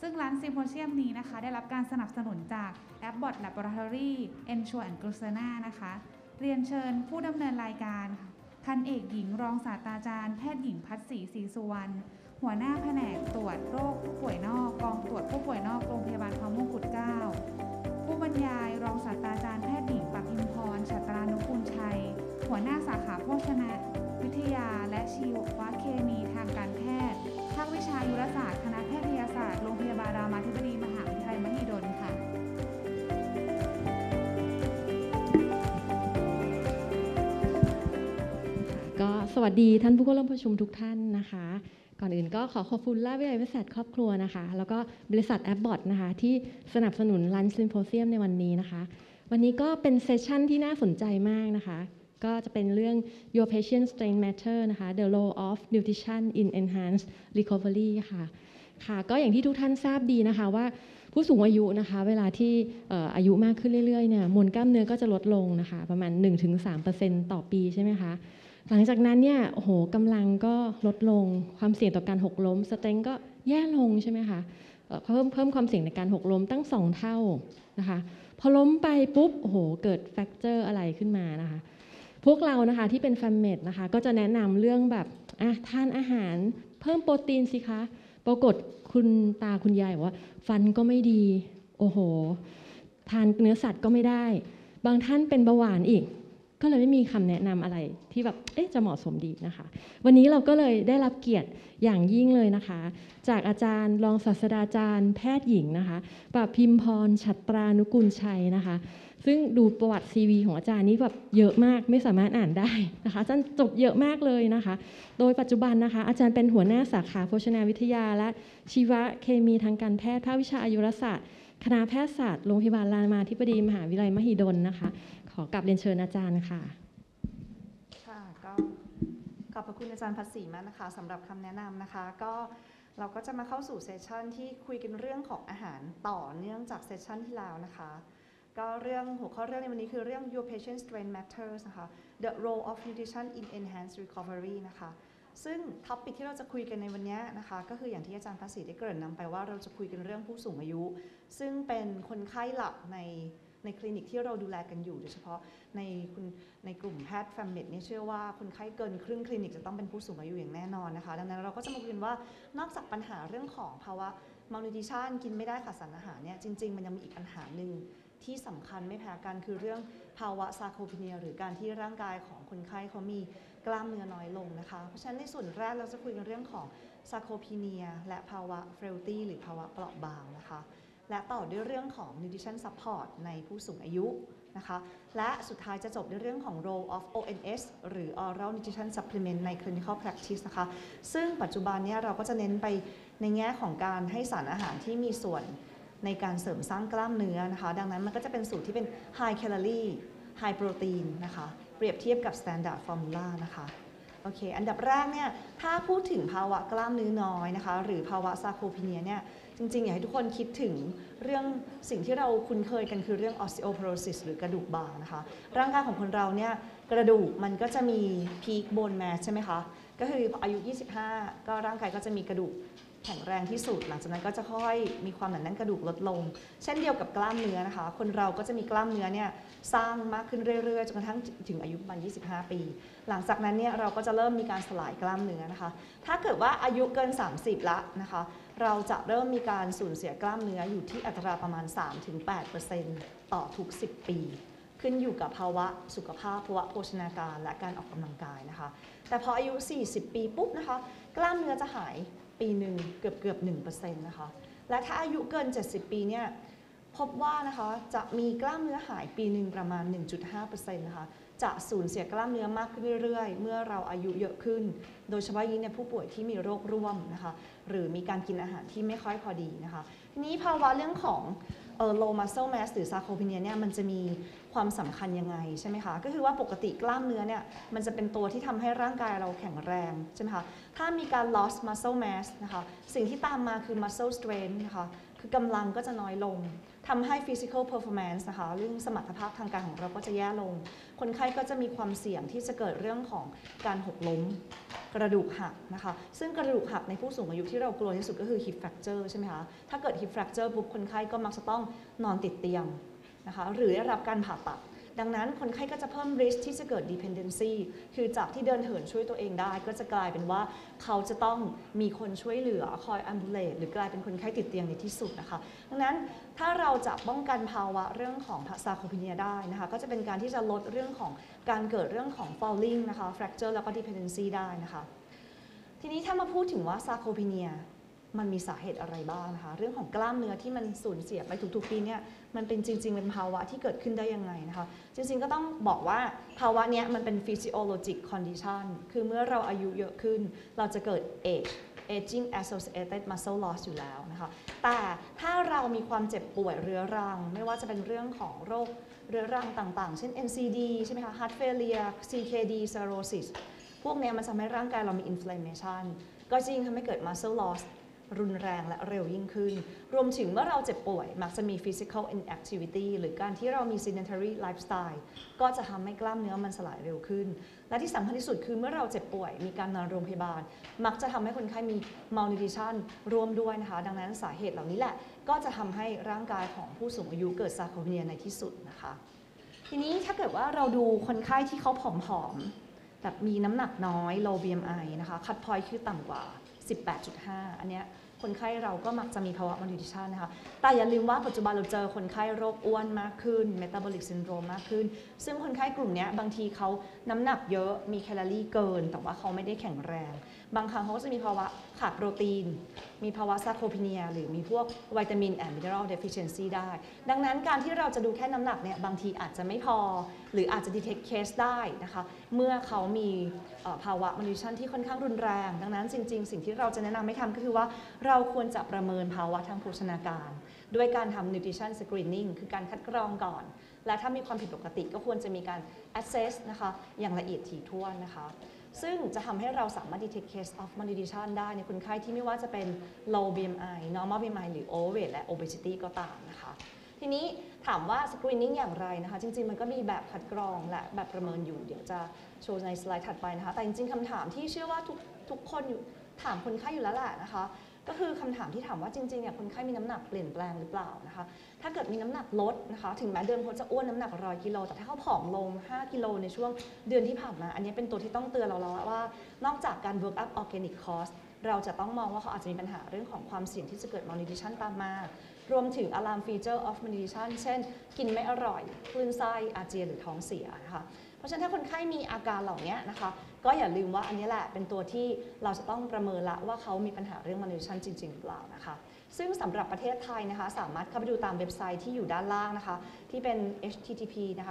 ซึ่งร้านซิมโพเซียมนี้นะคะได้รับการสนับสนุนจาก Abbott Laboratory Ensure and Glucena นะคะเรียนเชิญผู้ดำเนินรายการพันเอกหญิงรองศาสตราจารย์แพทย์หญิงพัชศรีศรีสุวรรณหัวหน้าแผนกตรวจโรคผู้ป่วยนอกกองตรวจผู้ป่วยนอกโรงพยาบาลพระมงกุฎเกล้าผู้บรรยายรองศาสตราจารย์แพทย์หญิงปพิมพรฉัตรานุกูลชัยหัวหน้าสาขาโภชนาวิทยาและชีวเคมีทางการแพทย์ภาควิชายุรศาสตร์คณะแพทยศาสตร์โรงพยาบาลรามาธิบดีมหาวิทยาลัยมหิดลค่ะก็สวัสดีท่านผู้เข้าร่วมประชุมทุกท่านนะคะก่อนอื่นก็ขอขอบคุณราชวิทยาลัยเวชศาสตร์ครอบครัวนะคะแล้วก็บริษัท Abbott นะคะที่สนับสนุน Lunch Symposium ในวันนี้นะคะวันนี้ก็เป็นเซสชั่นที่น่าสนใจมากนะคะก็จะเป็นเรื่อง Your Patient Strength Matter นะคะ The Role of Nutrition in Enhanced Recovery ค่ะก็อย่างที่ทุกท่านทราบดีนะคะว่าผู้สูงอายุนะคะเวลาที่อายุมากขึ้นเรื่อยๆเนี่ยมวลกล้ามเนื้อก็จะลดลงนะคะประมาณ 1-3% ต่อปีใช่ไหมคะหลังจากนั้นเนี่ยโอ้โหกำลังก็ลดลงความเสี่ยงต่อการหกล้มสเตรนท์ก็แย่ลงใช่ไหมคะเพิ่มความเสี่ยงในการหกล้มตั้ง2 เท่านะคะพอล้มไปปุ๊บโอ้โหเกิดแฟกเจอร์อะไรขึ้นมานะคะพวกเรานะคะที่เป็นแฟมเมดนะคะก็จะแนะนำเรื่องแบบทานอาหารเพิ่มโปรตีนสิคะปรากฏคุณตาคุณยายบอกว่าฟันก็ไม่ดีโอ้โหทานเนื้อสัตว์ก็ไม่ได้บางท่านเป็นเบาหวานอีกก็เลยไม่มีคำแนะนำอะไรที่แบบจะเหมาะสมดีนะคะวันนี้เราก็เลยได้รับเกียรติอย่างยิ่งเลยนะคะจากอาจารย์รองศาสตราจารย์แพทย์หญิงนะคะปพิมพรฉัตรานุกูลชัยนะคะซึ่งดูประวัติ CV ของอาจารย์นี้แบบเยอะมากไม่สามารถอ่านได้นะคะอาจารย์จบเยอะมากเลยนะคะโดยปัจจุบันนะคะอาจารย์เป็นหัวหน้าสาขาโภชนาวิทยาและชีวเคมีทางการแพทย์ภาควิชาอายุรศาสตร์คณะแพทยศาสตร์โรงพยาบาลรามาธิบดีมหาวิทยาลัยมหิดลนะคะขอกราบเรียนเชิญอาจารย์ค่ะค่ะก็ขอบพระคุณอาจารย์พัชศรีมากนะคะสำหรับคำแนะนำนะคะก็เราก็จะมาเข้าสู่เซสชันที่คุยกันเรื่องของอาหารต่อเนื่องจากเซสชันที่แล้วนะคะก็หัวข้อเรื่องในวันนี้คือเรื่อง Your Patient Strength Matters นะคะ The Role of Nutrition in Enhanced Recovery นะคะซึ่งท็อปิกที่เราจะคุยกันในวันนี้นะคะก็คืออย่างที่อาจารย์พัชศรีได้เกริ่นนำไปว่าเราจะคุยกันเรื่องผู้สูงอายุซึ่งเป็นคนไข้หลักในคลินิกที่เราดูแลกันอยู่โดยเฉพาะในกลุ่มแพทย์แฟมเมดเนี่ยเชื่อว่าคนไข้เกินครึ่งคลินิกจะต้องเป็นผู้สูงอายุอย่างแน่นอนนะคะดังนั้นเราก็จะมาคุยกันว่านอกจากปัญหาเรื่องของภาวะ malnutrition กินไม่ได้ขาดสารอาหารเนี่ยจริงๆมันยังมีอีกปัญหาหนึ่งที่สำคัญไม่แพ้กันคือเรื่องภาวะซาร์โคพีเนียหรือการที่ร่างกายของคนไข้เขามีกล้ามเนื้อน้อยลงนะคะเพราะฉะนั้นในส่วนแรกเราจะคุยกันเรื่องของซาร์โคพีเนียและภาวะเฟรลตี้หรือภาวะเปราะบางนะคะและต่อด้วยเรื่องของ nutrition support ในผู้สูงอายุนะคะและสุดท้ายจะจบด้วยเรื่องของ role of ONS หรือ oral nutrition supplement ใน clinical practice นะคะซึ่งปัจจุบันนี้เราก็จะเน้นไปในแง่ของการให้สารอาหารที่มีส่วนในการเสริมสร้างกล้ามเนื้อนะคะดังนั้นมันก็จะเป็นสูตรที่เป็น high calorie high protein นะคะเปรียบเทียบกับ standard formula นะคะโอเคอันดับแรกเนี่ยถ้าพูดถึงภาวะกล้ามเนื้อน้อยนะคะหรือภาวะซาร์โคพีเนียเนี่ยจริงๆอยากให้ทุกคนคิดถึงเรื่องสิ่งที่เราคุ้นเคยกันคือเรื่อง osteoporosis หรือกระดูกบางนะคะร่างกายของคนเราเนี่ยกระดูกมันก็จะมี peak bone mass ใช่ไหมคะก็คืออายุ25ก็ร่างกายก็จะมีกระดูกแข็งแรงที่สุดหลังจากนั้นก็จะค่อยมีความหนาแน่นกระดูกลดลงเช่นเดียวกับกล้ามเนื้อนะคะคนเราก็จะมีกล้ามเนื้อเนี่ยสร้างมากขึ้นเรื่อยๆจนกระทั่งถึงอายุประมาณ25 ปีหลังจากนั้นเนี่ยเราก็จะเริ่มมีการสลายกล้ามเนื้อนะคะถ้าเกิดว่าอายุเกิน30ละนะคะเราจะเริ่มมีการสูญเสียกล้ามเนื้ออยู่ที่อัตราประมาณ 3-8% ต่อทุก10 ปีขึ้นอยู่กับภาวะสุขภาพภาวะโภชนาการและการออกกำลังกายนะคะแต่พออายุ40 ปีปุ๊บนะคะกล้ามเนื้อจะหายปีหนึ่งเกือบ 1% นะคะและถ้าอายุเกิน70 ปีเนี่ยพบว่านะคะจะมีกล้ามเนื้อหายปีหนึ่งประมาณ 1.5% นะคะจะสูญเสียกล้ามเนื้อมากขึ้นเรื่อยๆเมื่อเราอายุเยอะขึ้นโดยเฉพาะยิ่งในผู้ป่วยที่มีโรคร่วมนะคะหรือมีการกินอาหารที่ไม่ค่อยพอดีนะคะทีนี้ภาวะเรื่องของlow muscle mass หรือ sarcopenia เนี่ยมันจะมีความสำคัญยังไงใช่ไหมคะก็คือว่าปกติกล้ามเนื้อเนี่ยมันจะเป็นตัวที่ทำให้ร่างกายเราแข็งแรงใช่ไหมคะถ้ามีการ loss muscle mass นะคะสิ่งที่ตามมาคือ muscle strain นะคะคือกำลังก็จะน้อยลงทำให้ physical performance นะคะเรื่องสมรรถภาพทางกายของเราก็จะแย่ลงคนไข้ก็จะมีความเสี่ยงที่จะเกิดเรื่องของการหกล้มกกระดูกหักนะคะซึ่งกระดูกหักในผู้สูงอายุที่เรากลัวที่สุดก็คือ hip fracture ใช่ไหมคะถ้าเกิด hip fracture ปุ๊บคนไข้ก็มักจะต้องนอนติดเตียงนะคะหรือได้รับการผ่าตัดดังนั้นคนไข้ก็จะเพิ่ม risk ที่จะเกิด dependency คือจากที่เดินเหินช่วยตัวเองได้ก็จะกลายเป็นว่าเขาจะต้องมีคนช่วยเหลือคอย ambulate หรือกลายเป็นคนไข้ติดเตียงในที่สุดนะคะดังนั้นถ้าเราจะป้องกันภาวะเรื่องของซาร์โคพีเนียได้นะคะก็จะเป็นการที่จะลดเรื่องของการเกิดเรื่องของ falling นะคะ fracture แล้วก็ dependency ได้นะคะทีนี้ถ้ามาพูดถึงว่าซาร์โคพีเนียมันมีสาเหตุอะไรบ้างนะคะเรื่องของกล้ามเนื้อที่มันสูญเสียไปทุกๆปีเนี่ยมันเป็นจริงๆเป็นภาวะที่เกิดขึ้นได้ยังไงนะคะจริงๆก็ต้องบอกว่าภาวะเนี้ยมันเป็น physiologic condition คือเมื่อเราอายุเยอะขึ้นเราจะเกิด aging associated muscle loss อยู่แล้วนะคะแต่ถ้าเรามีความเจ็บป่วยเรื้อรังไม่ว่าจะเป็นเรื่องของโรคเรื้อรังต่างๆเช่น NCD ใช่ไหมคะ heart failure CKD cirrhosis พวกเนี้ยมันทำให้ร่างกายเรามี inflammation ก็จริงทำให้เกิด muscle lossรุนแรงและเร็วยิ่งขึ้นรวมถึงเมื่อเราเจ็บป่วยมักจะมี physical inactivity หรือการที่เรามี sedentary lifestyle ก็จะทำให้กล้ามเนื้อมันสลายเร็วขึ้นและที่สำคัญที่สุดคือเมื่อเราเจ็บป่วยมีการนอนโรงพยาบาลมักจะทำให้คนไข้มี malnutrition ร่วมด้วยนะคะดังนั้นสาเหตุเหล่านี้แหละก็จะทำให้ร่างกายของผู้สูงอายุเกิดซาร์โคพีเนียในที่สุดนะคะทีนี้ถ้าเกิดว่าเราดูคนไข้ที่เขาผอมๆแบบมีน้ำหนักน้อย low BMI นะคะ cut point คือต่ำกว่า18.5 อันเนี้ยคนไข้เราก็มักจะมีภาวะ malnutrition นะคะแต่อย่าลืมว่าปัจจุบันเราเจอคนไข้โรคอ้วนมากขึ้น metabolic syndrome มากขึ้นซึ่งคนไข้กลุ่มนี้บางทีเขาน้ำหนักเยอะมีแคลอรี่เกินแต่ว่าเขาไม่ได้แข็งแรงบางครั้งเขาก็จะมีภาวะขาดโปรตีนมีภาวะซาร์โคพีเนียหรือมีพวกวิตามิน and mineral deficiency ได้ดังนั้นการที่เราจะดูแค่น้ำหนักเนี่ยบางทีอาจจะไม่พอหรืออาจจะ detect case ได้นะคะเมื่อเขามีภาวะ malnutrition ที่ค่อนข้างรุนแรงดังนั้นจริงๆสิ่งที่เราจะแนะนำให้ทำก็คือว่าเราควรจะประเมินภาวะทางโภชนาการด้วยการทำ nutrition screening คือการคัดกรองก่อนและถ้ามีความผิดปกติก็ควรจะมีการ assess นะคะอย่างละเอียดถี่ถ้วนนะคะซึ่งจะทำให้เราสามารถ detect case of malnutrition ได้ในคนไข้ที่ไม่ว่าจะเป็น low BMI normal BMI หรือ overweight และ obesity ก็ตามนะคะทีนี้ถามว่า screening อย่างไรนะคะจริงๆมันก็มีแบบคัดกรองและแบบประเมินอยู่เดี๋ยวจะโชว์ในสไลด์ถัดไปนะคะแต่จริงๆคำถามที่เชื่อว่าทุกคนอยู่ถามคนไข้อยู่แล้วแหละนะคะก็คือคำถามที่ถามว่าจริงๆเนี่ยคนไข้มีน้ำหนักเปลี่ยนแปลงหรือเปล่านะคะถ้าเกิดมีน้ำหนักลดนะคะถึงแม้เดิมเขาจะอ้วนน้ำหนัก100 กิโลแต่ถ้าเขาผอมลง5 กิโลในช่วงเดือนที่ผ่านมาอันนี้เป็นตัวที่ต้องเตือนเราแล้วว่านอกจากการ work up organic cost เราจะต้องมองว่าเขาอาจจะมีปัญหาเรื่องของความเสี่ยงที่จะเกิด malnutrition ตามมารวมถึง alarm feature of malnutrition เช่นกินไม่อร่อยคลื่นไส้อาเจียนหรือท้องเสียนะคะเพราะฉะนั้นถ้าคนไข้มีอาการเหล่านี้นะคะก็อย่าลืมว่าอันนี้แหละเป็นตัวที่เราจะต้องประเมินละว่าเขามีปัญหาเรื่อง malnutrition จริงๆหรือเปล่านะคะซึ่งสำหรับประเทศไทยนะคะสามารถเข้าไปดูตามเว็บไซต์ที่อยู่ด้านล่างนะคะที่เป็น http นะคะ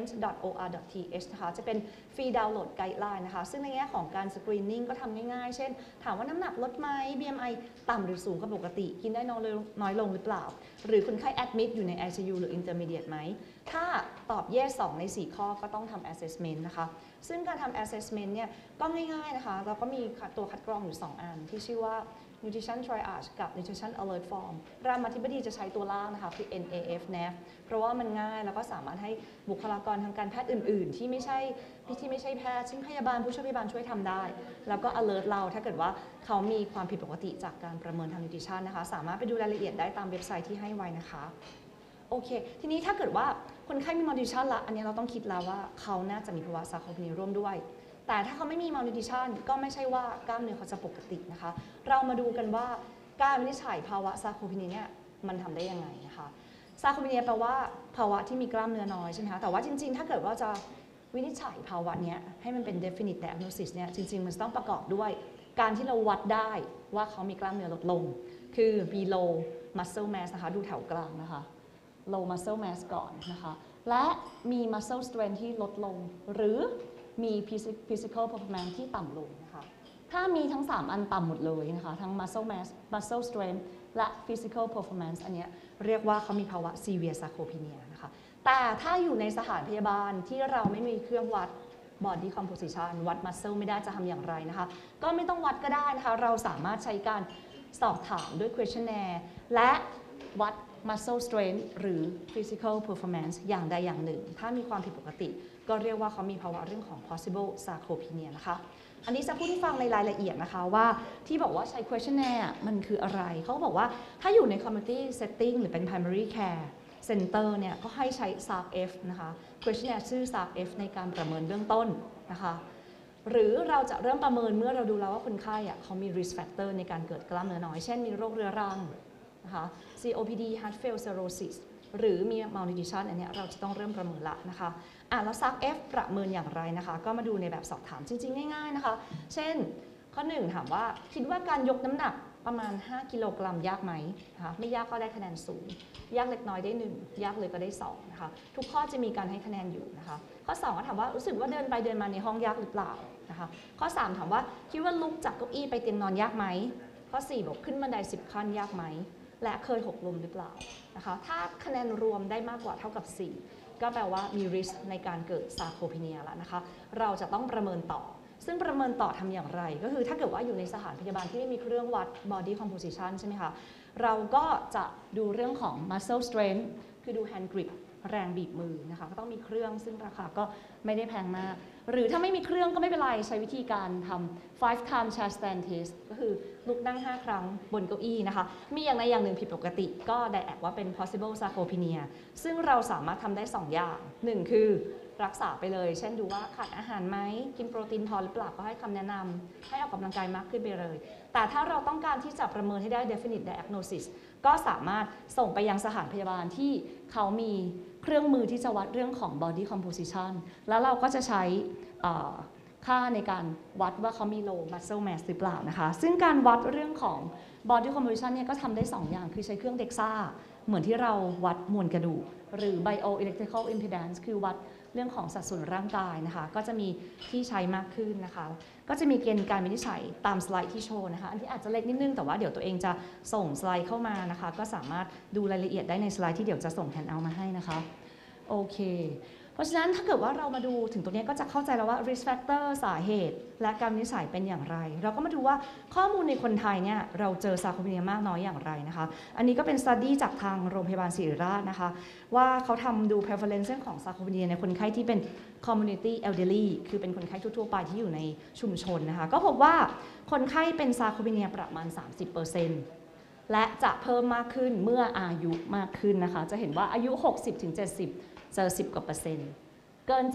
spent.or.th นะคะจะเป็นฟรีดาวน์โหลดไกด์ไลน์นะคะซึ่งในแง่ของการสกรีนนิ่งก็ทำง่ายๆเช่นถามว่าน้ำหนักลดไหม BMI ต่ำหรือสูงกว่าปกติกินได้น้อยลงหรือเปล่าหรือคนไข้ admit อยู่ใน ICU หรือ intermediate ไหมถ้าตอบ yes 2 ใน 4 ข้อก็ต้องทำ assessment นะคะซึ่งการทำ assessment เนี่ยก็ง่ายๆนะคะเราก็มีตัวคัดกรองอยู่2 อันที่ชื่อว่า nutrition triage กับ nutrition alert form รามาธิบดีจะใช้ตัวล่างนะคะคือ NAF เพราะว่ามันง่ายแล้วก็สามารถให้บุคลากรทางการแพทย์อื่นๆที่ไม่ใช่แพทย์เช่นพยาบาลผู้ช่วยพยาบาลช่วยทำได้แล้วก็ alert เราถ้าเกิดว่าเขามีความผิดปกติจากการประเมินทาง nutrition นะคะสามารถไปดูรายละเอียดได้ตามเว็บไซต์ที่ให้ไว้นะคะโอเคทีนี้ถ้าเกิดว่าคนไข้มี malnutrition ละอันนี้เราต้องคิดแล้วว่าเขาน่าจะมีภาวะซาร์โคพีเนียร่วมด้วยแต่ถ้าเขาไม่มี malnutrition ก็ไม่ใช่ว่ากล้ามเนื้อเขาจะปกตินะคะเรามาดูกันว่าการวินิจฉัยภาวะซาร์โคพีเนียเนี่ยมันทำได้ยังไงนะคะซาร์โคพีเนียแปลว่าภาวะที่มีกล้ามเนื้อน้อยใช่ไหมคะแต่ว่าจริงๆถ้าเกิดว่าจะวินิจฉัยภาวะนี้ให้มันเป็น definite diagnosis เนี่ยจริงๆมันต้องประกอบด้วยการที่เราวัดได้ว่าเขามีกล้ามเนื้อลดลงคือ มี low muscle mass นะคะดูแถวกลางนะคะ low muscle mass ก่อนนะคะและมี muscle strength ที่ลดลงหรือมี physical performance ที่ต่ำลงนะคะถ้ามีทั้ง3อันต่ำหมดเลยนะคะทั้ง muscle mass muscle strength และ physical performance อันนี้เรียกว่าเขามีภาวะ severe sarcopenia นะคะแต่ถ้าอยู่ในสถานพยาบาลที่เราไม่มีเครื่องวัด body composition วัด muscle ไม่ได้จะทำอย่างไรนะคะก็ไม่ต้องวัดก็ได้นะคะเราสามารถใช้การสอบถามด้วย questionnaire และวัด muscle strength หรือ physical performance อย่างใดอย่างหนึ่งถ้ามีความผิดปกติก็เรียกว่าเขามีภาวะเรื่องของ possible sarcopenia นะคะอันนี้จะพูดให้ฟังในรายละเอียดนะคะว่าที่บอกว่าใช้ questionnaire มันคืออะไรเขาบอกว่าถ้าอยู่ใน community setting หรือเป็น primary care center เนี่ยก็ให้ใช้ SARC-F นะคะ questionnaire ชื่อ SARC-F ในการประเมินเบื้องต้นนะคะหรือเราจะเริ่มประเมินเมื่อเราดูแล้วว่าคนไข้เขามี risk factor ในการเกิดกล้ามเนื้อน้อยเช่นมีโรคเรื้อรังนะคะ COPD heart failure cirrhosis หรือมี malnutrition อันนี้เราจะต้องเริ่มประเมินละนะคะแล้ว SARC-F ประเมินอย่างไรนะคะก็มาดูในแบบสอบถามจริงๆง่ายๆนะคะเช่นข้อ1ถามว่าคิดว่าการยกน้ำหนักประมาณ5กิโลกรัมยากไหมนะคะไม่ยากก็ได้คะแนน0ยากเล็กน้อยได้1ยากเลยก็ได้2นะคะทุกข้อจะมีการให้คะแนนอยู่นะคะข้อ2ก็ถามว่ารู้สึกว่าเดินไปเดินมาในห้องยากหรือเปล่านะคะข้อ3ถามว่าคิดว่าลุกจากเก้าอี้ไปเตียงนอนยากไหมข้อ4บอกขึ้นบันได10ขั้นยากไหมและเคยหกล้มหรือเปล่านะคะถ้าคะแนนรวมได้มากกว่าเท่ากับ4ก็แปลว่ามี risk ในการเกิด sarcopenia แล้วนะคะเราจะต้องประเมินต่อซึ่งประเมินต่อทำอย่างไรก็คือถ้าเกิดว่าอยู่ในสถานพยาบาลที่ไม่มีเครื่องวัด body composition ใช่ไหมคะเราก็จะดูเรื่องของ muscle strength คือดู hand grip แรงบีบมือนะคะก็ต้องมีเครื่องซึ่งราคาก็ไม่ได้แพงมากหรือถ้าไม่มีเครื่องก็ไม่เป็นไรใช้วิธีการทำ 5 time chair stand test ก็คือลุกนั่ง5ครั้งบนเก้าอี้นะคะมีอย่างใดอย่างหนึ่งผิดปกติก็ได้แอบว่าเป็น possible sarcopenia ซึ่งเราสามารถทำได้2อย่าง1คือรักษาไปเลยเช่นดูว่าขาดอาหารไหมกินโปรตีนพอหรือเปล่าก็ให้คำแนะนำให้ออกกำลังกายมากขึ้นไปเลยแต่ถ้าเราต้องการที่จะประเมินให้ได้ definite diagnosis ก็สามารถส่งไปยังสถานพยาบาลที่เขามีเครื่องมือที่จะวัดเรื่องของ body composition แล้วเราก็จะใช้ค่าในการวัดว่าเขามี low muscle mass หรือเปล่านะคะซึ่งการวัดเรื่องของ body composition เนี่ยก็ทำได้2อย่างคือใช้เครื่อง DEXA เหมือนที่เราวัดมวลกระดูกหรือ bioelectrical impedance คือวัดเรื่องของสัดส่วนร่างกายนะคะก็จะมีที่ใช้มากขึ้นนะคะก็จะมีเกณฑ์การวินิจฉัยตามสไลด์ที่โชว์นะคะอันที่อาจจะเล็กนิดนึงแต่ว่าเดี๋ยวตัวเองจะส่งสไลด์เข้ามานะคะก็สามารถดูรายละเอียดได้ในสไลด์ที่เดี๋ยวจะส่งแฮนด์เอาท์มาให้นะคะโอเคเพราะฉะนั้นถ้าเกิดว่าเรามาดูถึงตรงนี้ก็จะเข้าใจแล้วว่า risk factor สาเหตุและการวินิจฉัยเป็นอย่างไรเราก็มาดูว่าข้อมูลในคนไทยเนี่ยเราเจอ sarcopenia มากน้อยอย่างไรนะคะอันนี้ก็เป็น study จากทางโรงพยาบาลศิริราชนะคะว่าเขาทำดู prevalence ของ sarcopenia ในคนไข้ที่เป็น community elderly คือเป็นคนไข้ทั่วๆไปที่อยู่ในชุมชนนะคะก็พบว่าคนไข้เป็น sarcopenia ประมาณ 30%และจะเพิ่มมากขึ้นเมื่ออายุมากขึ้นนะคะจะเห็นว่าอายุ 60-70 เจอ10 กว่าเปอร์เซ็นต์เกิน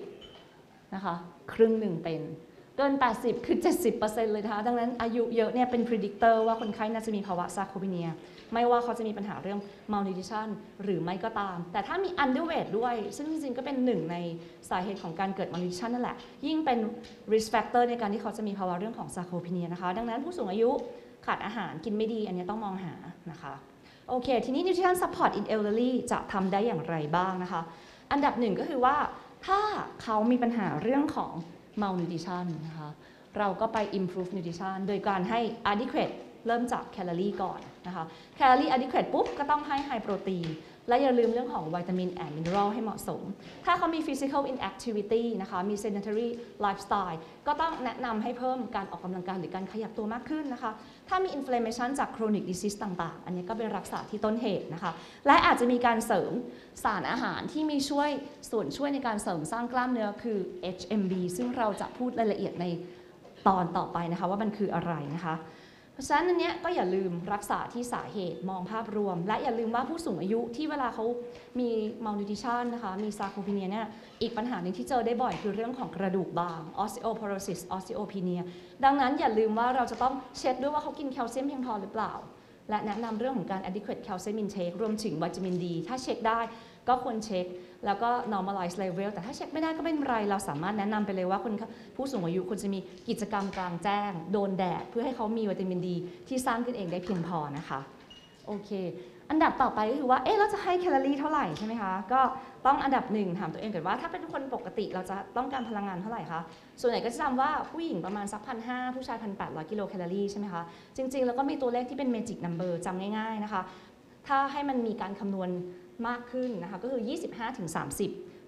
70นะคะครึ่งหนึ่งเป็นเกิน 80 คือ 70% เลยนะคะดังนั้นอายุเยอะเนี่ยเป็น predictor ว่าคนไข้น่าจะมีภาวะ sarcopenia ไม่ว่าเขาจะมีปัญหาเรื่อง malnutrition หรือไม่ก็ตามแต่ถ้ามี underweight ด้วยซึ่งจริงๆก็เป็นหนึ่งในสาเหตุของการเกิด malnutrition นั่นแหละยิ่งเป็น risk factor ในการที่เขาจะมีภาวะเรื่องของ sarcopenia นะคะดังนั้นผู้สูงอายุขาดอาหารกินไม่ดีอันนี้ต้องมองหานะคะโอเคทีนี้ nutrition support in elderly จะทำได้อย่างไรบ้างนะคะอันดับหนึ่งก็คือว่าถ้าเขามีปัญหาเรื่องของ malnutrition นะคะเราก็ไป improve nutrition โดยการให้ adequate เริ่มจากแคลอรี่ก่อนนะคะแคลอรี่ adequate ปุ๊บก็ต้องให้ high protein และอย่าลืมเรื่องของวิตามินและมิเนอรัลให้เหมาะสมถ้าเขามี physical inactivity นะคะมี sedentary lifestyle ก็ต้องแนะนำให้เพิ่มการออกกำลังกายหรือการขยับตัวมากขึ้นนะคะถ้ามี inflammation จาก chronic disease ต่างๆอันนี้ก็เป็นรักษาที่ต้นเหตุนะคะและอาจจะมีการเสริมสารอาหารที่มีส่วนช่วยในการเสริมสร้างกล้ามเนื้อคือ HMB ซึ่งเราจะพูดรายละเอียดในตอนต่อไปนะคะว่ามันคืออะไรนะคะเพราะฉะนั้นอันนี้ก็อย่าลืมรักษาที่สาเหตุมองภาพรวมและอย่าลืมว่าผู้สูงอายุที่เวลาเขามี malnutrition นะคะมี sarcopenia เนี่ยอีกปัญหาหนึ่งที่เจอได้บ่อยคือเรื่องของกระดูกบาง osteoporosis osteopenia ดังนั้นอย่าลืมว่าเราจะต้องเช็คด้วยว่าเขากินแคลเซียมเพียงพอหรือเปล่าและแนะนำเรื่องของการ adequate calcium intake รวมถึงวิตามินดีถ้าเช็คได้ก็ควรเช็คแล้วก็ normalize level แต่ถ้าเช็คไม่ได้ก็ไม่เป็นไรเราสามารถแนะนำไปเลยว่าผู้สูงอายุควรจะมีกิจกรรมกลางแจ้งโดนแดดเพื่อให้เขามีวิตามินดีที่สร้างขึ้นเองได้เพียงพอนะคะโอเคอันดับต่อไปก็คือว่าเราจะให้แคลอรี่เท่าไหร่ใช่ไหมคะก็ต้องอันดับหนึ่งถามตัวเองก่อนว่าถ้าเป็นคนปกติเราจะต้องการพลังงานเท่าไหร่คะส่วนใหญ่ก็จะจำว่าผู้หญิงประมาณสัก 1,500 ผู้ชาย 1,800 กิโลแคลอรี่ใช่ไหมคะจริงๆแล้วก็มีตัวเลขที่เป็น magic number จำง่ายๆนะคะถ้าให้มันมีการคำนวณมากขึ้นนะคะก็คือ 25-30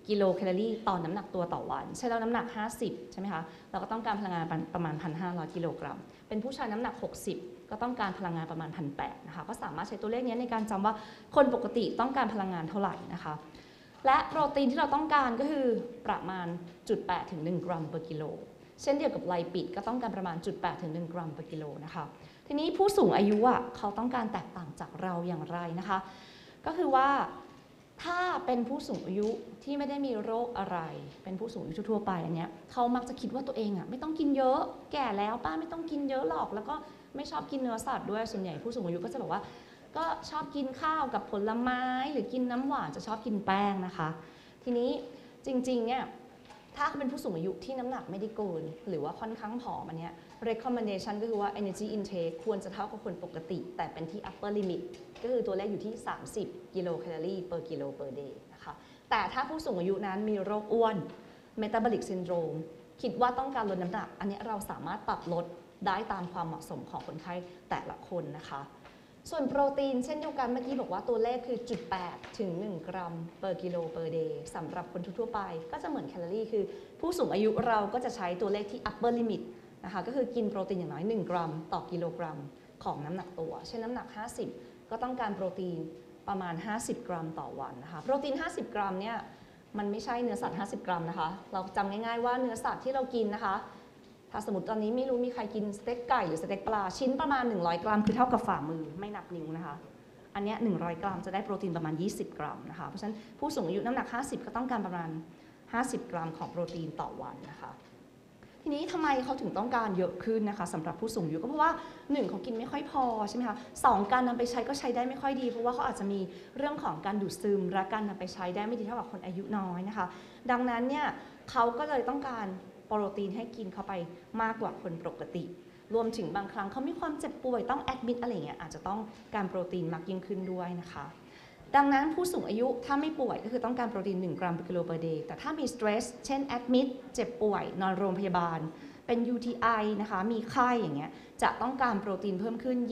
กิโลแคลอรี่ต่อน้ำหนักตัวต่อวันใช่แล้วน้ำหนัก50ใช่ไหมคะเราก็ต้องการพลังงานประมาณ 1,500 กิโลกรัมเป็นผู้ชายน้ำหนัก60ก็ต้องการพลังงานประมาณ 1,800 นะคะก็สามารถใช้ตัวเลขนี้ในการจำว่าคนปกติต้องการพลังงานเท่าไหร่นะคะและโปรตีนที่เราต้องการก็คือประมาณ 0.8 ถึง 1 กรัมต่อกิโลเช่นเดียวกับไลปิดก็ต้องการประมาณ 0.8 ถึง 1 กรัมต่อกิโลนะคะทีนี้ผู้สูงอายุเขาต้องการแตกต่างจากเราอย่างไรนะคะก็คือว่าถ้าเป็นผู้สูงอายุที่ไม่ได้มีโรคอะไรเป็นผู้สูงอายุทั่วไปอันเนี้ยเขามักจะคิดว่าตัวเองไม่ต้องกินเยอะแก่แล้วป้าไม่ต้องกินเยอะหรอกแล้วก็ไม่ชอบกินเนื้อสัตว์ด้วยส่วนใหญ่ผู้สูงอายุก็จะบอกว่าก็ชอบกินข้าวกับผลไม้หรือกินน้ำหวานจะชอบกินแป้งนะคะทีนี้จริงๆเนี่ยถ้าเป็นผู้สูงอายุที่น้ำหนักไม่ได้เกินหรือว่าค่อนข้างผอมอันเนี้ย recommendation ก็คือว่า energy intake ควรจะเท่ากับคนปกติแต่เป็นที่ upper limit ก็คือตัวเลขอยู่ที่30กิโลแคลอรี่ per กิโล per day นะคะแต่ถ้าผู้สูงอายุนั้นมีโรคอ้วน metabolic syndrome คิดว่าต้องการลดน้ำหนักอันนี้เราสามารถปรับลดได้ตามความเหมาะสมของคนไข้แต่ละคนนะคะส่วนโปรตีนเช่นเดียวกันเมื่อกี้บอกว่าตัวเลขคือ 0.8 ถึง 1 กรัม per กิโล per day สำหรับคนทั่วไปก็จะเหมือนแคลอรี่คือผู้สูงอายุเราก็จะใช้ตัวเลขที่ upper limit นะคะก็คือกินโปรตีนอย่างน้อย1 กรัมต่อกิโลกรัมของน้ำหนักตัวเช่นน้ำหนัก50ก็ต้องการโปรตีนประมาณ50 กรัมต่อวันนะคะโปรตีน50 กรัมเนี่ยมันไม่ใช่เนื้อสัตว์50 กรัมนะคะเราจำง่ายๆว่าเนื้อสัตว์ที่เรากินนะคะถ้าสมมติตอนนี้ไม่รู้มีใครกินสเต็กไก่หรือสเต็กปลาชิ้นประมาณ100 กรัมคือเท่ากับฝ่ามือไม่นับนิ้วนะคะอันนี้100 กรัมจะได้โปรตีนประมาณ20 กรัมนะคะเพราะฉะนั้นผู้สูงอายุน้ำหนัก50ก็ต้องการประมาณ50 กรัมของโปรตีนต่อวันนะคะทีนี้ทำไมเขาถึงต้องการเยอะขึ้นนะคะสำหรับผู้สูงอายุก็เพราะว่า1เขากินไม่ค่อยพอใช่ไหมคะ2การนำไปใช้ก็ใช้ได้ไม่ค่อยดีเพราะว่าเขาอาจจะมีเรื่องของการดูดซึมและการนำไปใช้ได้ไม่ดีเท่ากับคนอายุน้อยนะคะดังนั้นเนี่ยเขาก็เลยต้องการโปรตีนให้กินเข้าไปมากกว่าคนปกติรวมถึงบางครั้งเขามีความเจ็บป่วยต้องแอดมิดอะไรเงี้ยอาจจะต้องการโปรตีนมากยิ่งขึ้นด้วยนะคะดังนั้นผู้สูงอายุถ้าไม่ป่วยก็คือต้องการโปรตีน1 กรัม per กิโล per day แต่ถ้ามีสเตรสเช่นแอดมิดเจ็บป่วยนอนโรงพยาบาลเป็น UTI นะคะมีไข้อย่างเงี้ยจะต้องการโปรตีนเพิ่มขึ้น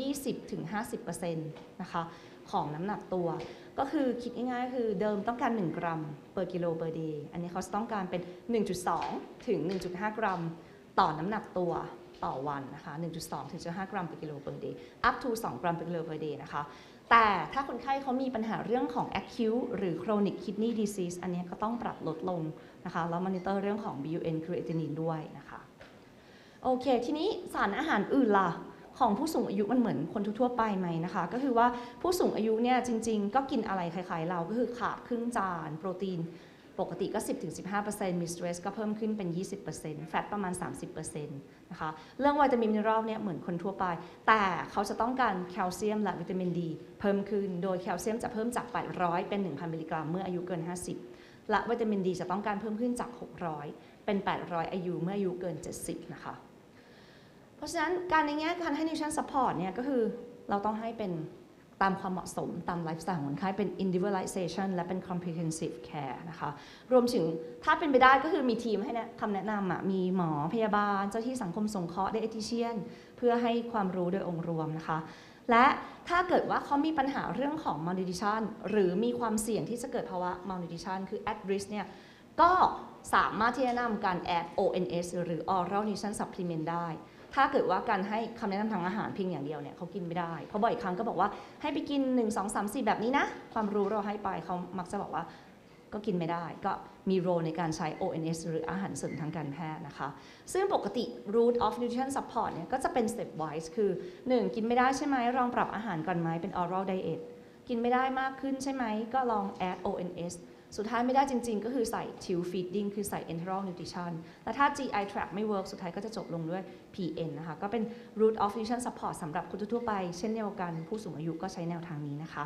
20-50% นะคะของน้ำหนักตัวก็คือคิดง่ายๆคือเดิมต้องการ1 กรัม per กิโล per day อันนี้เขาต้องการเป็น 1.2 ถึง 1.5 กรัมต่อน้ำหนักตัวต่อวันนะคะ 1.2 ถึง 1.5 กรัม per กิโล per day up to 2 กรัม per กิโล per day นะคะแต่ถ้าคนไข้เขามีปัญหาเรื่องของ acute หรือ chronic kidney disease อันนี้ก็ต้องปรับลดลงนะคะแล้วมอนิเตอร์เรื่องของ BUN creatinine ด้วยนะคะโอเคทีนี้สารอาหารอื่นล่ะของผู้สูงอายุมันเหมือนคนทั่วไปไหมนะคะก็คือว่าผู้สูงอายุเนี่ยจริงๆก็กินอะไรคล้ายๆเราก็คือขาดครึ่งจานโปรตีนปกติก็ 10-15% มีสเตรสก็เพิ่มขึ้นเป็น 20% แฟตประมาณ 30% นะคะเรื่องวิตามินมิเนอรัลเนี่ยเหมือนคนทั่วไปแต่เขาจะต้องการแคลเซียมและวิตามินดีเพิ่มขึ้นโดยแคลเซียมจะเพิ่มจาก800เป็น 1,000 มิลลิกรัมเมื่ออายุเกิน50และวิตามินดีจะต้องการเพิ่มขึ้นจาก600เป็น800อายุเมื่ออายุเกิน70นะคะเพราะฉะนั้นการในแง่การให้ nutrition support เนี่ยก็คือเราต้องให้เป็นตามความเหมาะสมตามไลฟ์สไตล์ของคนไข้เป็น individualization และเป็น comprehensive care นะคะรวมถึงถ้าเป็นไปได้ก็คือมีทีมให้คำแนะนำมีหมอพยาบาลเจ้าที่สังคมสงเคราะห์ dietitian เพื่อให้ความรู้โดยองค์รวมนะคะและถ้าเกิดว่าเขามีปัญหาเรื่องของ malnutrition หรือมีความเสี่ยงที่จะเกิดภาวะ malnutrition คือ at risk เนี่ยก็สามารถที่จะแนะนำการ add ONS หรือ oral nutrition supplement ได้ถ้าเกิดว่าการให้คำแนะนำทางอาหารเพียงอย่างเดียวเนี่ยเขากินไม่ได้เพราะบ่อยครั้งก็บอกว่าให้ไปกิน1 2 3 4แบบนี้นะความรู้เราให้ไปเขามักจะบอกว่าก็กินไม่ได้ก็มีโรในการใช้ ONS หรืออาหารเสริมทางการแพทย์นะคะซึ่งปกติ route of nutrition support เนี่ยก็จะเป็น step wise คือ 1 กินไม่ได้ใช่ไหมลองปรับอาหารก่อนไหมเป็น oral diet กินไม่ได้มากขึ้นใช่ไหมก็ลอง add ONSสุดท้ายไม่ได้จริงๆก็คือใส่ tube feeding คือใส่ enteral nutrition และถ้า GI tract ไม่ work สุดท้ายก็จะจบลงด้วย PN นะคะก็เป็น route of nutrition support สำหรับคนทั่วไปเช่นเดียวกันผู้สูงอายุก็ใช้แนวทางนี้นะคะ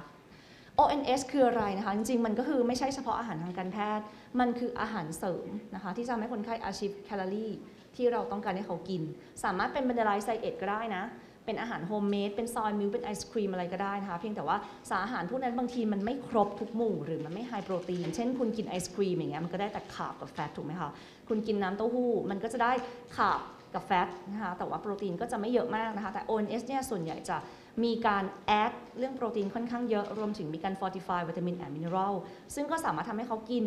ONS คืออะไรนะคะจริงๆมันก็คือไม่ใช่เฉพาะอาหารทางการแพทย์มันคืออาหารเสริมนะคะที่จะทำให้คนไข้ achieve แคลอรี่ที่เราต้องการให้เขากินสามารถเป็น bundled diet ก็ได้นะเป็นอาหารโฮมเมดเป็นซอยมิลค์เป็นไอศครีมอะไรก็ได้นะคะเพียงแต่ว่าสารอาหารพวกนั้นบางทีมันไม่ครบทุกหมู่หรือมันไม่ไฮโปรตีนเช่นคุณกินไอศครีมอย่างเงี้ยมันก็ได้แต่คาร์บกับแฟตถูกไหมคะคุณกินน้ำเต้าหู้มันก็จะได้คาร์บกับแฟตนะคะแต่ว่าโปรตีนก็จะไม่เยอะมากนะคะแต่ ONS เนี่ยส่วนใหญ่จะมีการแอดเรื่องโปรตีนค่อนข้างเยอะรวมถึงมีการ fortify วิตามินและมิเนอรัลซึ่งก็สามารถทำให้เขากิน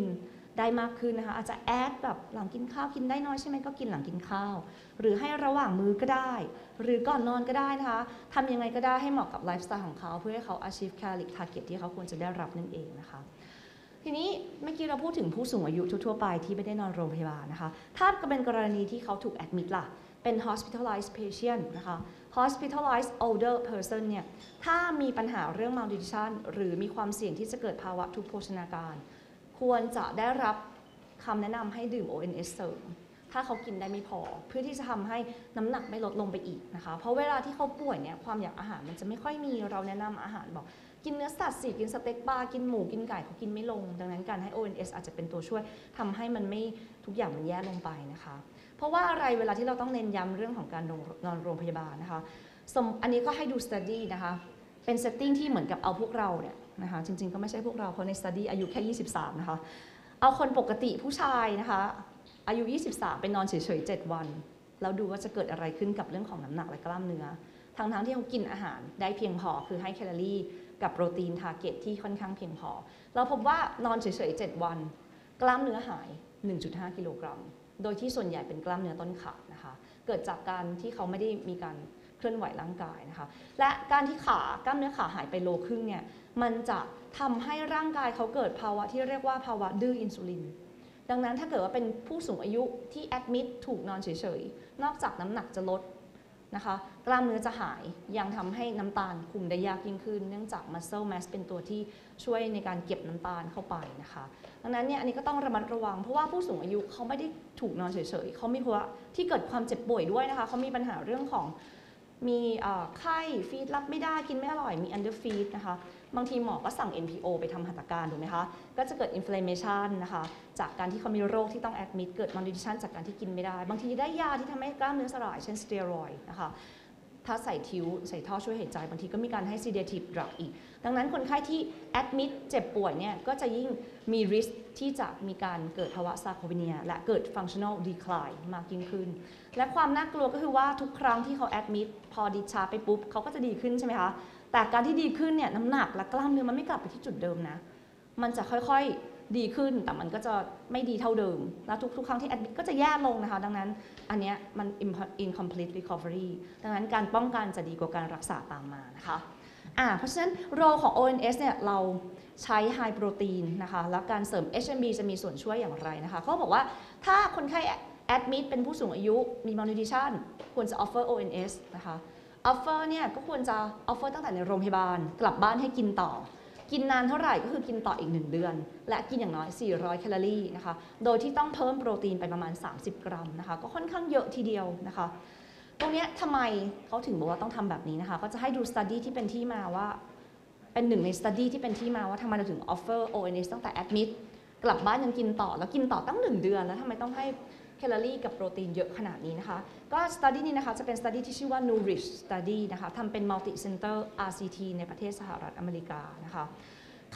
ได้มากขึ้นนะคะอาจจะแอดแบบหลังกินข้าวกินได้น้อยใช่ไหมก็กินหลังกินข้าวหรือให้ระหว่างมื้อก็ได้หรือก่อนนอนก็ได้นะคะทำยังไงก็ได้ให้เหมาะกับไลฟ์สไตล์ของเขาเพื่อให้เขา achieve caloric target ที่เขาควรจะได้รับนั่นเองนะคะทีนี้เมื่อกี้เราพูดถึงผู้สูงอายุทั่วๆไปที่ไม่ได้นอนโรงพยาบาลนะคะถ้าเป็นกรณีที่เขาถูก admit ล่ะเป็น hospitalized patient นะคะ hospitalized older person เนี่ยถ้ามีปัญหาเรื่อง malnutrition หรือมีความเสี่ยงที่จะเกิดภาวะทุพโภชนาการควรจะได้รับคำแนะนำให้ดื่ม ONS เสริมถ้าเขากินได้ไม่พอเพื่อที่จะทำให้น้ำหนักไม่ลดลงไปอีกนะคะเพราะเวลาที่เขาป่วยเนี่ยความอยากอาหารมันจะไม่ค่อยมีเราแนะนำอาหารบอกกินเนื้อสัตว์สิกินสเต็กปลากินหมูกินไก่เขากินไม่ลงดังนั้นการให้ ONS อาจจะเป็นตัวช่วยทำให้มันไม่ทุกอย่างมันแย่ลงไปนะคะเพราะว่าอะไรเวลาที่เราต้องเน้นย้ำเรื่องของการนอนโรงพยาบาลนะคะอันนี้ก็ให้ดู study นะคะเป็น setting ที่เหมือนกับเอาพวกเราเนี่ยนะคะจริงๆก็ไม่ใช่พวกเราเพราะใน study อายุแค่23นะคะเอาคนปกติผู้ชายนะคะอายุ23ไปนอนเฉยๆ7วันแล้วดูว่าจะเกิดอะไรขึ้นกับเรื่องของน้ำหนักและกล้ามเนื้อทั้งที่เขากินอาหารได้เพียงพอคือให้แคลอรี่กับโปรตีนทาร์เก็ตที่ค่อนข้างเพียงพอเราพบว่านอนเฉยๆ7วันกล้ามเนื้อหาย 1.5 กิโลกรัมโดยที่ส่วนใหญ่เป็นกล้ามเนื้อต้นขานะคะเกิดจากการที่เขาไม่ได้มีการเคลื่อนไหวร่างกายนะคะและการที่กล้ามเนื้อขาหายไปโลครึ่งเนี่ยมันจะทำให้ร่างกายเขาเกิดภาวะที่เรียกว่าภาวะดื้ออินซูลินดังนั้นถ้าเกิดว่าเป็นผู้สูงอายุที่แอดมิดถูกนอนเฉยๆนอกจากน้ำหนักจะลดนะคะกล้ามเนื้อจะหายยังทำให้น้ำตาลคุมได้ยากยิ่งขึ้นเนื่องจาก muscle mass เป็นตัวที่ช่วยในการเก็บน้ำตาลเข้าไปนะคะดังนั้นเนี่ยอันนี้ก็ต้องระมัดระวังเพราะว่าผู้สูงอายุเขาไม่ได้ถูกนอนเฉยๆเขามีภาวะที่เกิดความเจ็บป่วยด้วยนะคะเขามีปัญหาเรื่องของมีไข้ฟีดรับไม่ได้กินไม่อร่อยมี underfeed นะคะบางทีหมอก็สั่ง NPO ไปทำหัตถการถูกไหมคะก็จะเกิด inflammation นะคะจากการที่เขามีโรคที่ต้อง admit เกิด malnutrition จากการที่กินไม่ได้บางทีได้ยาที่ทำให้กล้ามเนื้อสลายเช่นสเตียรอยด์นะคะถ้าใส่ทิวใส่ท่อช่วยหายใจบางทีก็มีการให้ sedative drug อีกดังนั้นคนไข้ที่ admit เจ็บป่วยเนี่ยก็จะยิ่งมี risk ที่จะมีการเกิดภาวะซาร์โคพีเนียและเกิด functional decline มากยิ่งขึ้นและความน่ากลัวก็คือว่าทุกครั้งที่เขา admit พอดิชาร์จไปปุ๊บเขาก็จะดีขึ้นใช่ไหมคะแต่การที่ดีขึ้นเนี่ยน้ำหนักและกล้ามเนื้อมันไม่กลับไปที่จุดเดิมนะมันจะค่อยๆดีขึ้นแต่มันก็จะไม่ดีเท่าเดิมแล้วทุกครั้งที่ admit ก็จะแย่ลงนะคะดังนั้นอันเนี้ยมัน incomplete recovery ดังนั้นการป้องกันจะดีกว่าการรักษาตามมานะคะเพราะฉะนั้นโรของ ONS เนี่ยเราใช้ high protein นะคะแล้วการเสริม HMB จะมีส่วนช่วยอย่างไรนะคะเขาบอกว่าถ้าคนไข้ admit เป็นผู้สูงอายุมี malnutrition ควรจะ offer ONS นะคะoffer เนี่ยก็ควรจะ offer ตั้งแต่ในโรงพยาบาลกลับบ้านให้กินต่อกินนานเท่าไหร่ก็คือกินต่ออีก1เดือนและกินอย่างน้อย400แคลอรี่นะคะโดยที่ต้องเพิ่มโปรตีนไปประมาณ30 กรัมนะคะก็ค่อนข้างเยอะทีเดียวนะคะตรงนี้ทำไมเขาถึงบอกว่าต้องทำแบบนี้นะคะก็จะให้ดู study ที่เป็นที่มาว่าเป็นหนึ่งใน study ที่เป็นที่มาว่าทำไมเราถึง offer ONS ตั้งแต่ admit กลับบ้านยังกินต่อแล้วกินต่อตั้ง1เดือนแล้วทำไมต้องให้แคลอรี่กับโปรตีนเยอะขนาดนี้นะคะก็ study นี้นะคะจะเป็น study ที่ชื่อว่า Nourish Study นะคะทำเป็น multi center RCT ในประเทศสหรัฐอเมริกานะคะเขา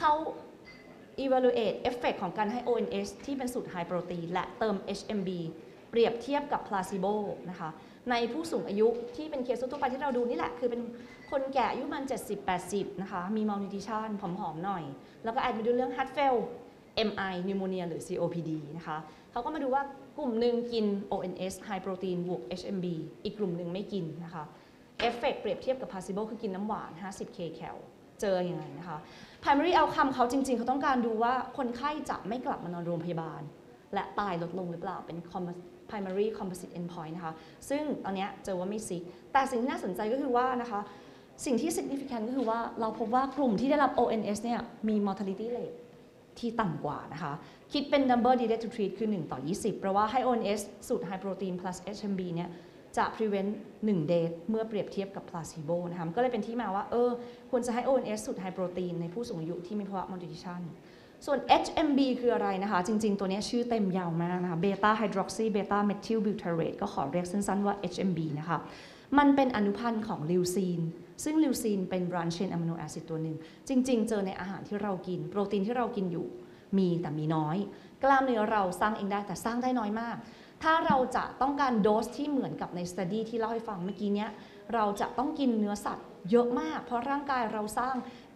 evaluate effect ของการให้ ONS ที่เป็นสูตร high protein และเติม HMB เปรียบเทียบกับ placebo นะคะในผู้สูงอายุที่เป็นเคสทั่วไปที่เราดูนี่แหละคือเป็นคนแก่อายุมัน 70-80 นะคะมี malnutrition ผอมๆหน่อยแล้วก็แอดมิดด้วยเรื่อง heart fail MI pneumonia หรือ COPD นะคะเขาก็มาดูว่ากลุ่มหนึ่งกิน ONS high protein บวก HMB อีกกลุ่มหนึ่งไม่กินนะคะเอฟเฟกต์เปรียบเทียบกับ placebo คือกินน้ำหวาน 50 kcal เจอยังไงนะคะ primary outcome เขาจริงๆเขาต้องการดูว่าคนไข้จะไม่กลับมานอนโรงพยาบาลและตายลดลงหรือเปล่าเป็น primary composite endpoint นะคะซึ่งตอนนี้เจอว่าไม่ซิกแต่สิ่งที่น่าสนใจก็คือว่านะคะสิ่งที่ significant ก็คือว่าเราพบว่ากลุ่มที่ได้รับ ONS เนี่ยมี mortality rate ที่ต่ำกว่านะคะคิดเป็น number needed to treat คือ1 ต่อ 20เพราะว่าให้ ONS สูตร high protein plus HMB เนี่ยจะ prevent 1 death เมื่อเปรียบเทียบกับ placebo นะคะก็เลยเป็นที่มาว่าควรจะให้ ONS สูตร high protein ในผู้สูงอายุที่มีภาวะ malnutrition ส่วน HMB คืออะไรนะคะจริงๆตัวนี้ชื่อเต็มยาวมากนะคะ beta hydroxy beta methyl butyrate ก็ขอเรียกสั้นๆว่า HMB นะคะมันเป็นอนุพันธ์ของลิวซีนซึ่งลิวซีนเป็น branch chain amino acid ตัวหนึ่งจริงๆเจอในอาหารที่เรากินโปรตีนที่เรากินอยู่มีแต่มีน้อยกล้ามเนื้อเราสร้างเองได้แต่สร้างได้น้อยมากถ้าเราจะต้องการโดสที่เหมือนกับใน study ที่เล่าให้ฟังเมื่อกี้เนี้ยเราจะต้องกินเนื้อสัตว์เยอะมากเพราะร่างกายเราสร้าง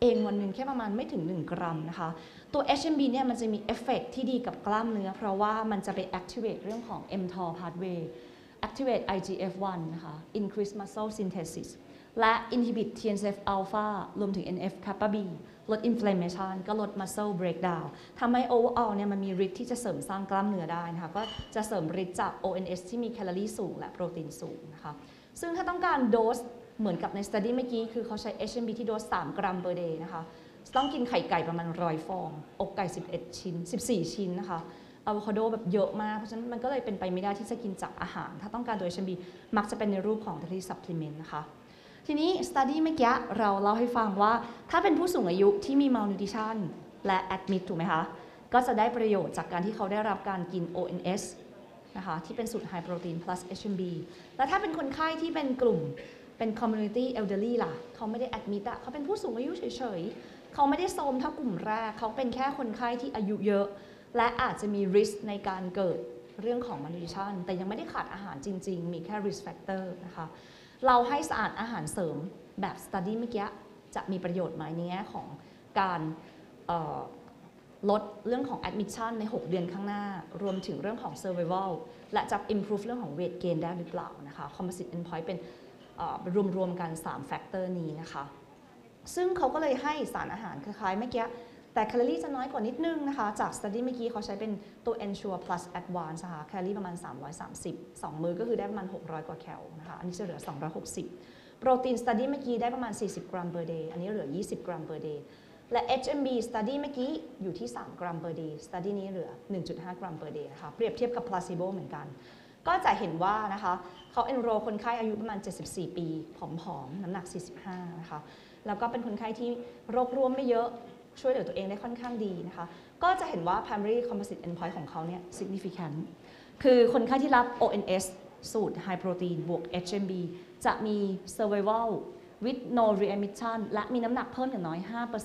เองวันหนึ่งแค่ประมาณไม่ถึง1 กรัมนะคะตัว HMB เนี่ยมันจะมีเอฟเฟกที่ดีกับกล้ามเนื้อเพราะว่ามันจะไป activate เรื่องของ mTOR pathway activate IGF-1 นะคะ increase muscle synthesis และ inhibit TNF alpha รวมถึง NF kappa B ลด inflammation ก็ลด muscle breakdown ทำให้ overall เนี่ยมันมีฤทธิ์ที่จะเสริมสร้างกล้ามเนื้อได้นะคะก็จะเสริมฤทธิ์จาก ONS ที่มีแคลอรี่สูงและโปรตีนสูงนะคะซึ่งถ้าต้องการโดสเหมือนกับใน study เมื่อกี้คือเขาใช้ HMB ที่โดส3 กรัม per day นะคะต้องกินไข่ไก่ประมาณ100 ฟองอกไก่11 ชิ้น14 ชิ้นนะคะอะโวคาโดแบบเยอะมากเพราะฉะนั้นมันก็เลยเป็นไปไม่ได้ที่จะกินจากอาหารถ้าต้องการตัว HMB มักจะเป็นในรูปของ daily supplement นะคะทีนี้ study เมื่อกี้เราเล่าให้ฟังว่าถ้าเป็นผู้สูงอายุที่มี malnutrition และ admit ถูกไหมคะก็จะได้ประโยชน์จากการที่เขาได้รับการกิน ONS นะคะที่เป็นสูตร high protein plus HMB แล้วถ้าเป็นคนไข้ที่เป็นกลุ่มเป็น community elderly ล่ะเขาไม่ได้ admit อะเขาเป็นผู้สูงอายุเฉยๆเขาไม่ได้โทรมเท่ากลุ่มแรกเขาเป็นแค่คนไข้ที่อายุเยอะและอาจจะมี risk ในการเกิดเรื่องของ malnutrition แต่ยังไม่ได้ขาดอาหารจริงๆมีแค่ risk factor นะคะเราให้สารอาหารเสริมแบบ study เมื่อกี้จะมีประโยชน์ไหมในแง่ของการลดเรื่องของ admission ใน6 เดือนข้างหน้ารวมถึงเรื่องของ survival และจะ improve เรื่องของ weight gain ได้หรือเปล่านะคะ composite endpoint เป็นรวมๆกัน3 factor นี้นะคะซึ่งเขาก็เลยให้สารอาหารคล้ายๆเมื่อกี้แต่แคลอรี่จะน้อยกว่านิดนึงนะคะจาก study เมื่อกี้เขาใช้เป็นตัว Ensure Plus Advance นะคะแคลอรี่ประมาณ330 2 มื้อก็คือได้ประมาณ600 กว่าแคลนะคะอันนี้จะเหลือ260โปรตีน study เมื่อกี้ได้ประมาณ40 กรัม per day อันนี้เหลือ20 กรัม per day และ HMB study เมื่อกี้อยู่ที่3 กรัม per day study นี้เหลือ 1.5 กรัม per day นะคะเปรียบเทียบกับ placebo เหมือนกันก็จะเห็นว่านะคะเขา enroll คนไข้อายุประมาณ74 ปีผอมๆน้ำหนัก45นะคะแล้วก็เป็นคนไข้ที่โรคร่วมไม่เยอะช่วยเหลือตัวเองได้ค่อนข้างดีนะคะก็จะเห็นว่า primary composite endpoint ของเขาเนี่ย significant คือคนไข้ที่รับ ONS สูตร high protein บวก HMB จะมี survival with no readmission และมีน้ำหนักเพิ่มอย่างน้อย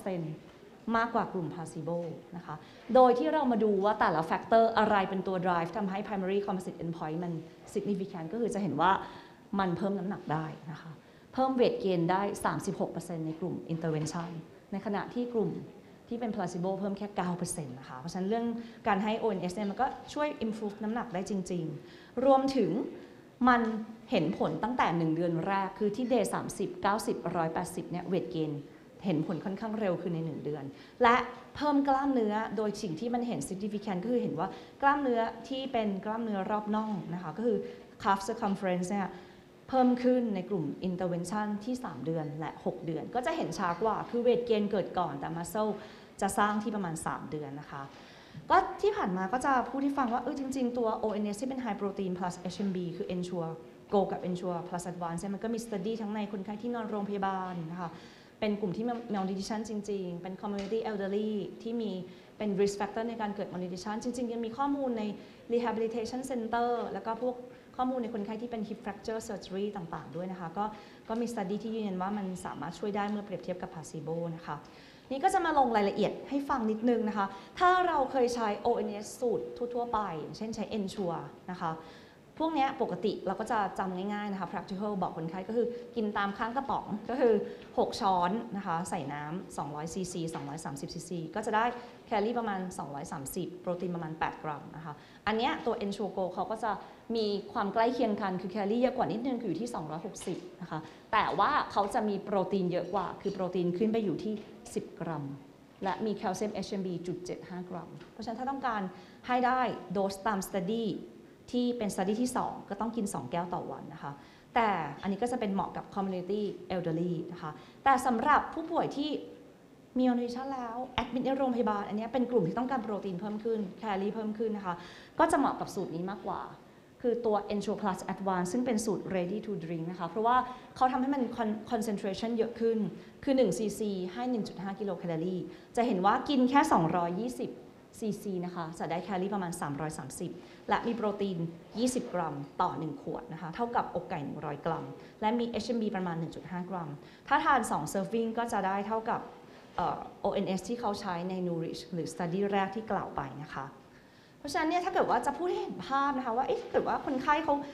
5% มากกว่ากลุ่ม placebo นะคะโดยที่เรามาดูว่าแต่ละ factor อะไรเป็นตัว drive ทำให้ primary composite endpoint มัน significant ก็คือจะเห็นว่ามันเพิ่มน้ำหนักได้นะคะเพิ่ม weight gain ได้ 36% ในกลุ่ม intervention ในขณะที่กลุ่มที่เป็น placebo เพิ่มแค่ 9% นะคะเพราะฉะนั้นเรื่องการให้ ONS เนี่ยมันก็ช่วย improve น้ำหนักได้จริงๆรวมถึงมันเห็นผลตั้งแต่1 เดือนแรกคือที่ day 30 90 180เนี่ย weight gain เห็นผลค่อนข้างเร็วคือใน1 เดือนและเพิ่มกล้ามเนื้อโดยสิ่งที่มันเห็น significant ก็คือเห็นว่ากล้ามเนื้อที่เป็นกล้ามเนื้อรอบน่องนะคะก็คือ calf circumference เนี่ยเพิ่มขึ้นในกลุ่ม intervention ที่3 เดือนและ6 เดือนก็จะเห็นช้ากว่าคือ weight gain เกิดก่อนแต่ muscle จะสร้างที่ประมาณ3 เดือนนะคะก็ที่ผ่านมาก็จะพูดให้ฟังว่าจริงๆตัว ONS ที่เป็น high protein plus HMB คือ Ensure Go กับ Ensure plus Advance มันก็มี study ทั้งในคนไข้ที่นอนโรงพยาบาลนะคะเป็นกลุ่มที่ malnutrition จริงๆเป็น community elderly ที่มีเป็น risk factor ในการเกิด malnutrition จริงๆยังมีข้อมูลใน rehabilitation center แล้วก็พวกข้อมูลในคนไข้ที่เป็น hip fracture surgery ต่างๆด้วยนะคะก็มี study ที่ยืนยันว่ามันสามารถช่วยได้เมื่อเปรียบเทียบกับ placebo นะคะนี่ก็จะมาลงรายละเอียดให้ฟังนิดนึงนะคะถ้าเราเคยใช้ ONS สูตรทั่วๆไปเช่นใช้ Ensure นะคะพวกนี้ปกติเราก็จะจำง่ายๆนะคะ practical บอกคนไข้ก็คือกินตามข้างกระป๋องก็คือ6 ช้อนนะคะใส่น้ำ200 cc 230 cc ก็จะได้แคลอรี่ประมาณ230โปรตีนประมาณ8 กรัมนะคะอันนี้ตัว Ensure Go เขาก็จะมีความใกล้เคียงกันคือแคลอรี่เยอะกว่านิดนึงคืออยู่ที่260นะคะแต่ว่าเขาจะมีโปรตีนเยอะกว่าคือโปรตีนขึ้นไปอยู่ที่10 กรัมและมีแคลเซียม HMB 0.75 กรัมเพราะฉะนั้นถ้าต้องการให้ได้โดสตาม study ที่เป็น study ที่2ก็ต้องกิน2 แก้วต่อวันนะคะแต่อันนี้ก็จะเป็นเหมาะกับ community elderly นะคะแต่สำหรับผู้ป่วยที่มี malnutrition แล้วแอดมิทในโรงพยาบาลอันนี้เป็นกลุ่มที่ต้องการโปรตีนเพิ่มขึ้นแคลอรี่เพิ่มขึ้นนะคะก็จะเหมาะกับสูตรนี้มากกว่าคือตัว Ensure Plus Advance ซึ่งเป็นสูตร ready to drink นะคะเพราะว่าเขาทำให้มัน concentration เยอะขึ้นคือ1 cc ให้ 1.5 กิโลแคลอรี่จะเห็นว่ากินแค่220 cc นะคะจะได้แคลอรี่ประมาณ330และมีโปรตีน20 กรัมต่อ1 ขวดนะคะเท่ากับอกไก่100 กรัมและมี HMB ประมาณ 1.5 กรัมถ้าทาน2 serving ก็จะได้เท่ากับONS ที่เขาใช้ใน Nourish หรือ study แรกที่กล่าวไปนะคะเพราะฉะนั้นเนี่ยถ้าเกิดว่าจะพูดให้เห็นภาพนะคะว่าถ้าเกิดว่าคนไข้เขา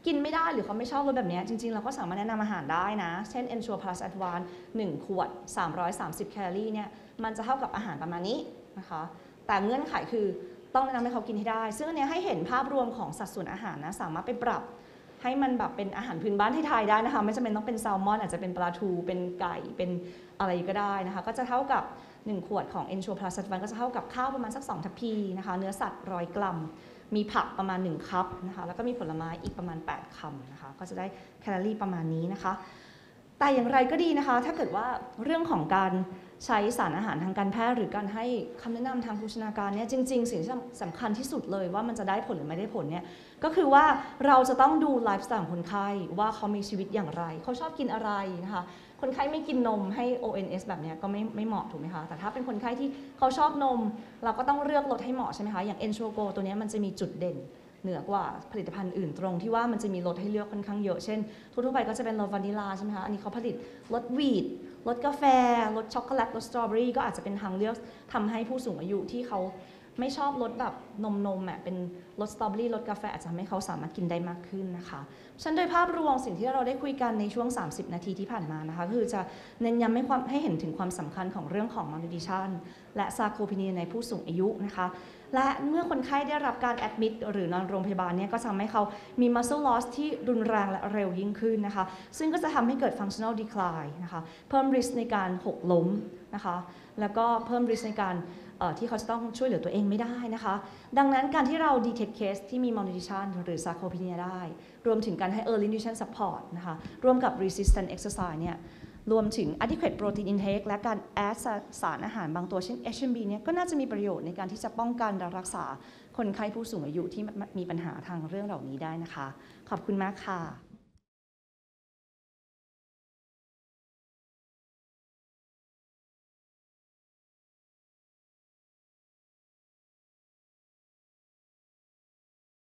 กินไม่ได้หรือเขาไม่ชอบรสแบบนี้จริงๆเราก็สามารถแนะนำอาหารได้นะเช่น Ensure Plus Advanced 1 ขวด 330 แคลอรี่เนี่ยมันจะเท่ากับอาหารประมาณนี้นะคะแต่เงื่อนไขคือต้องแนะนำให้เขากินให้ได้ซึ่งอันนี้ให้เห็นภาพรวมของสัดส่วนอาหารนะสามารถไปปรับให้มันแบบเป็นอาหารพื้นบ้านไทยๆได้นะคะไม่จำเป็นต้องเป็นแซลมอนอาจจะเป็นปลาทูเป็นไก่เป็นอะไรก็ได้นะคะก็จะเท่ากับ1 ขวดของ Ensure Plus Advanced ก็จะเท่ากับข้าวประมาณสัก2 ทัพพีนะคะเนื้อสัตว์100 กรัมมีผักประมาณ1 คัพนะคะแล้วก็มีผลไม้อีกประมาณ8 คำนะคะก็จะได้แคลอรี่ประมาณนี้นะคะแต่อย่างไรก็ดีนะคะถ้าเกิดว่าเรื่องของการใช้สารอาหารทางการแพทย์หรือการให้คำแนะนำทางโภชนาการเนี่ยจริงๆสิ่งที่สำคัญที่สุดเลยว่ามันจะได้ผลหรือไม่ได้ผลเนี่ยก็คือว่าเราจะต้องดูไลฟ์สไตล์ของคนไข้ว่าเขามีชีวิตอย่างไรเขาชอบกินอะไรนะคะคนไข้ไม่กินนมให้ ONS แบบนี้ก็ไม่เหมาะถูกไหมคะแต่ถ้าเป็นคนไข้ที่เขาชอบนมเราก็ต้องเลือกลดให้เหมาะใช่ไหมคะอย่าง Ensure Go ตัวนี้มันจะมีจุดเด่นเหนือกว่าผลิตภัณฑ์อื่นตรงที่ว่ามันจะมีรสให้เลือกค่อนข้างเยอะเช่นทั่วๆไปก็จะเป็นรสวานิลาใช่ไหมคะอันนี้เขาผลิตรสวีทรสกาแฟรสช็อกโกแลตรสสตรอเบอรี่ก็อาจจะเป็นทางเลือกทำให้ผู้สูงอายุที่เขาไม่ชอบรสแบบนมเป็นรสสตรอเบอรี่รสกาแฟอาจจะทำให้เขาสามารถกินได้มากขึ้นนะคะฉะนั้นโดยภาพรวมสิ่งที่เราได้คุยกันในช่วง30 นาทีที่ผ่านมานะคะคือจะเน้นย้ำให้เห็นถึงความสำคัญของเรื่องของ malnutrition และซาร์โคพีเนียในผู้สูงอายุนะคะและเมื่อคนไข้ได้รับการแอดมิดหรือนอนโรงพยาบาลเนี่ยก็ทำให้เขามี muscle loss ที่รุนแรงและเร็วยิ่งขึ้นนะคะซึ่งก็จะทำให้เกิด functional decline นะคะเพิ่ม risk ในการหกล้มนะคะแล้วก็เพิ่ม risk ในการที่เขาจะต้องช่วยเหลือตัวเองไม่ได้นะคะดังนั้นการที่เรา detect case ที่มี malnutrition หรือ sarcopenia ได้รวมถึงการให้ early nutrition support นะคะร่วมกับ resistant exercise เนี่ยรวมถึง adequate protein intake และการ add สารอาหารบางตัวเช่น HMB เนี่ยก็น่าจะมีประโยชน์ในการที่จะป้องกันและรักษาคนไข้ผู้สูงอายุที่มีปัญหาทางเรื่องเหล่านี้ได้นะคะขอบคุณมากค่ะ